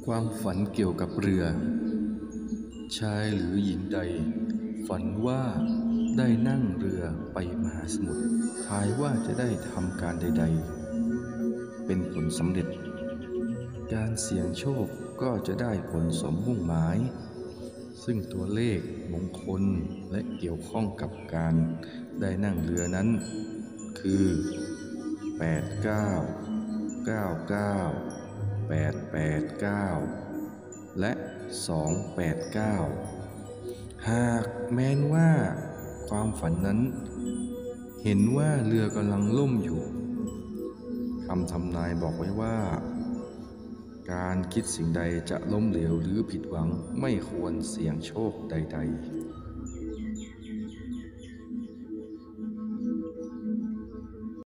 ความฝันเกี่ยวกับเรือชายหรือหญิงใดฝันว่าได้นั่งเรือไปมหาสมุทรทายว่าจะได้ทำการใดๆเป็นผลสำเร็จการเสี่ยงโชคก็จะได้ผลสมมุ่งหมายซึ่งตัวเลขมงคลและเกี่ยวข้องกับการได้นั่งเรือนั้นคือ89 99 889และ289หากแม้นว่าความฝันนั้นเห็นว่าเรือกำลังล่มอยู่คำทำนายบอกไว้ว่าการคิดสิ่งใดจะล้มเหลวหรือผิดหวังไม่ควรเสี่ยงโชคใดๆ